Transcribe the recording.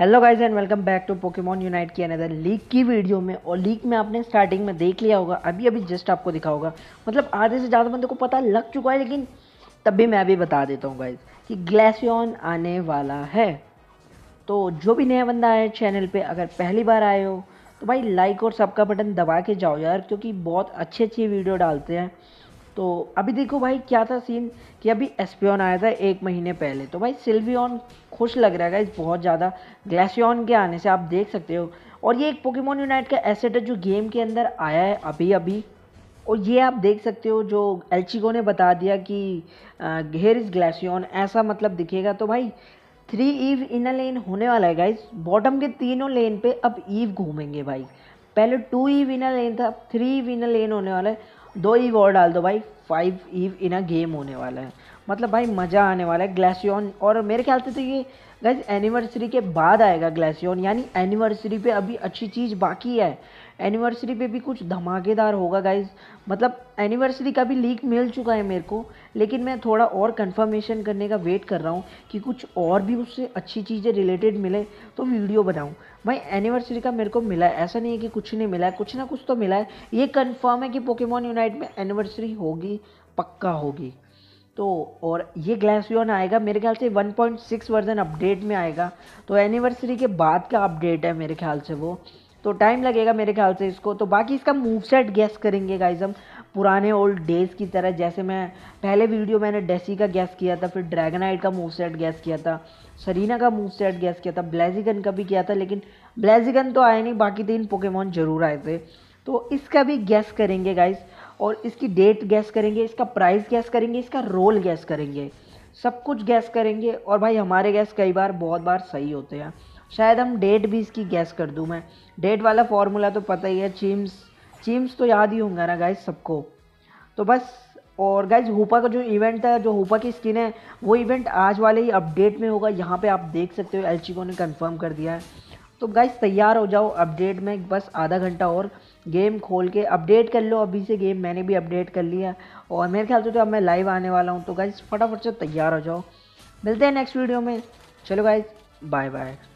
Hello guys and welcome back to Pokemon Unite की another league की video में। और लीग में आपने स्टार्टिंग में देख लिया होगा, अभी अभी जस्ट आपको दिखा होगा, मतलब आधे से ज़्यादा बंदों को पता लग चुका है, लेकिन तब भी मैं भी बता देता हूँ गाइस कि ग्लैसियन आने वाला है। तो जो भी नया बंदा है चैनल पे, अगर पहली बार आए हो तो भाई लाइक और सब का बटन दबा के जाओ यार, क्योंकि बहुत अच्छी अच्छी वीडियो डालते हैं। तो अभी देखो भाई क्या था सीन कि अभी एस्पियन आया था 1 महीने पहले, तो भाई सिल्वियन खुश लग रहा है गाइस बहुत ज़्यादा ग्लैसियन के आने से, आप देख सकते हो। और ये एक पोकेमॉन यूनाइट का एसेट है जो गेम के अंदर आया है अभी अभी। और ये आप देख सकते हो, जो एल्चिको ने बता दिया कि हेयर इज ग्लैसियन, ऐसा मतलब दिखेगा। तो भाई 3 ईव इन अ लेन होने वाला है गाइस। बॉटम के तीनों लेन पे अब ईव घूमेंगे भाई। पहले 2 ईव इन अ लेन था, अब 3 ईव इन अ लेन होने वाला है। 2 ईव और डाल दो भाई, 5 ईव इन अ गेम होने वाला है। मतलब भाई मज़ा आने वाला है ग्लैसियन। और मेरे ख्याल से तो ये गाइस एनिवर्सरी के बाद आएगा ग्लैसियन, यानी एनिवर्सरी पे अभी अच्छी चीज़ बाकी है। एनिवर्सरी पे भी कुछ धमाकेदार होगा गाइस। मतलब एनिवर्सरी का भी लीक मिल चुका है मेरे को, लेकिन मैं थोड़ा और कंफर्मेशन करने का वेट कर रहा हूँ कि कुछ और भी उससे अच्छी चीज़ें रिलेटेड मिले तो वीडियो बनाऊँ। भाई एनिवर्सरी का मेरे को मिला है, ऐसा नहीं है कि कुछ नहीं मिला है, कुछ ना कुछ तो मिला है। ये कंफर्म है कि पोकेमॉन यूनाइट में एनिवर्सरी होगी, पक्का होगी। तो और ये ग्लैसियन आएगा मेरे ख्याल से 1.6 वर्जन अपडेट में आएगा, तो एनिवर्सरी के बाद का अपडेट है मेरे ख्याल से वो। तो टाइम लगेगा मेरे ख्याल से इसको। तो बाकी इसका मूवसेट गैस करेंगे गाइस हम, पुराने ओल्ड डेज़ की तरह। जैसे मैं पहले वीडियो मैंने डेसी का गैस किया था, फिर ड्रैगनाइट का मूवसेट गैस किया था, सरीना का मूवसेट गैस किया था, ब्लैजिगन का भी किया था, लेकिन ब्लैजिगन तो आया नहीं, बाकी 3 पोकेमॉन जरूर आए थे। तो इसका भी गैस करेंगे गाइस, और इसकी डेट गैस करेंगे, इसका प्राइस गैस करेंगे, इसका रोल गैस करेंगे, सब कुछ गैस करेंगे। और भाई हमारे गैस कई बार बहुत बार सही होते हैं। शायद हम डेट भी इसकी गैस कर दूं मैं। डेट वाला फॉर्मूला तो पता ही है, चीम्स चीम्स तो याद ही होंगे ना गाइस सबको। तो बस। और गाइज हुपा का जो इवेंट था, जो हुपा की स्किन है, वो इवेंट आज वाले ही अपडेट में होगा। यहाँ पे आप देख सकते हो एल्चिको ने कंफर्म कर दिया है। तो गाइज तैयार हो जाओ अपडेट में, बस आधा घंटा और गेम खोल के अपडेट कर लो अभी से। गेम मैंने भी अपडेट कर लिया, और मेरे ख्याल से तो अब मैं लाइव आने वाला हूँ। तो गाइज फटाफट से तैयार हो जाओ, मिलते हैं नेक्स्ट वीडियो में। चलो गाइज, बाय बाय।